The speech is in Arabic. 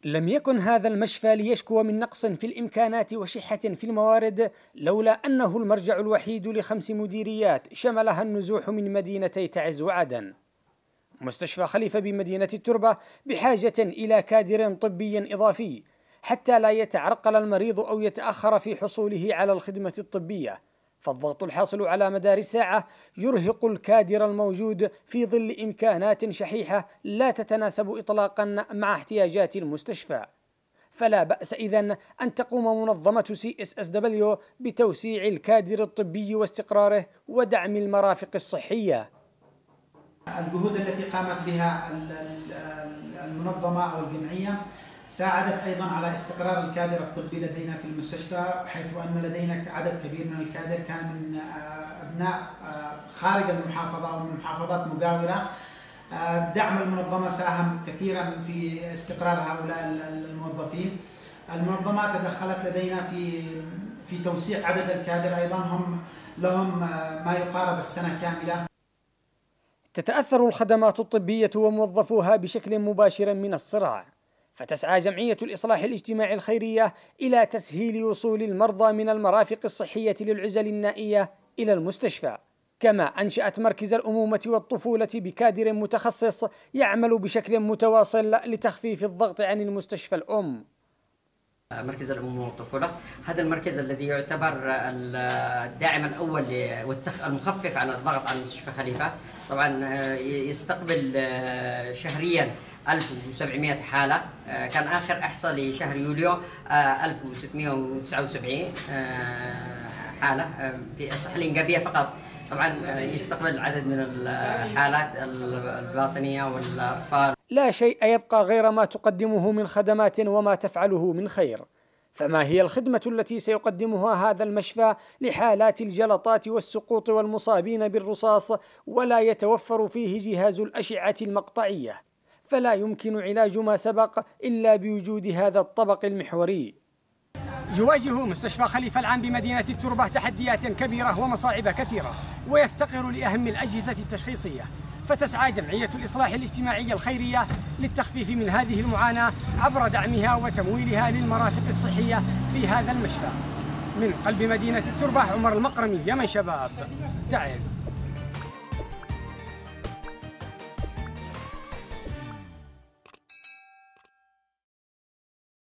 لم يكن هذا المشفى ليشكو من نقص في الإمكانات وشحة في الموارد، لولا أنه المرجع الوحيد ل5 مديريات شملها النزوح من مدينتي تعز وعدن. مستشفى خليفة بمدينة التربة بحاجة إلى كادر طبي إضافي حتى لا يتعرقل المريض أو يتأخر في حصوله على الخدمة الطبية، فالضغط الحاصل على مدار الساعة يرهق الكادر الموجود في ظل إمكانات شحيحة لا تتناسب إطلاقا مع احتياجات المستشفى. فلا بأس إذن أن تقوم منظمة CSSW بتوسيع الكادر الطبي واستقراره ودعم المرافق الصحية. الجهود التي قامت بها المنظمة أو الجمعية ساعدت أيضا على استقرار الكادر الطبي لدينا في المستشفى، حيث أن لدينا عدد كبير من الكادر كان من أبناء خارج المحافظة ومن محافظات مجاورة. دعم المنظمة ساهم كثيرا في استقرار هؤلاء الموظفين. المنظمة تدخلت لدينا في توسيع عدد الكادر، أيضا هم لهم ما يقارب السنة كاملة. تتأثر الخدمات الطبية وموظفوها بشكل مباشر من الصراع، فتسعى جمعية الإصلاح الاجتماعي الخيرية إلى تسهيل وصول المرضى من المرافق الصحية للعزل النائية إلى المستشفى، كما أنشأت مركز الأمومة والطفولة بكادر متخصص يعمل بشكل متواصل لتخفيف الضغط عن المستشفى الأم. مركز الأمومة والطفولة هذا المركز الذي يعتبر الداعم الأول المخفف عن الضغط على مستشفى خليفة. طبعا يستقبل شهريا 1700 حالة، كان آخر إحصاء لشهر يوليو 1679 حالة في الصحة الإنجابية فقط. طبعا يستقبل عدد من الحالات الباطنية والأطفال. لا شيء يبقى غير ما تقدمه من خدمات وما تفعله من خير. فما هي الخدمة التي سيقدمها هذا المشفى لحالات الجلطات والسقوط والمصابين بالرصاص ولا يتوفر فيه جهاز الأشعة المقطعية؟ فلا يمكن علاج ما سبق إلا بوجود هذا الطبق المحوري. يواجه مستشفى خليفة العام بمدينة التربة تحديات كبيرة ومصاعب كثيرة، ويفتقر لأهم الأجهزة التشخيصية، فتسعى جمعية الإصلاح الاجتماعي الخيرية للتخفيف من هذه المعاناة عبر دعمها وتمويلها للمرافق الصحية في هذا المشفى. من قلب مدينة التربة، عمر المقرمي، يمن شباب، تعز.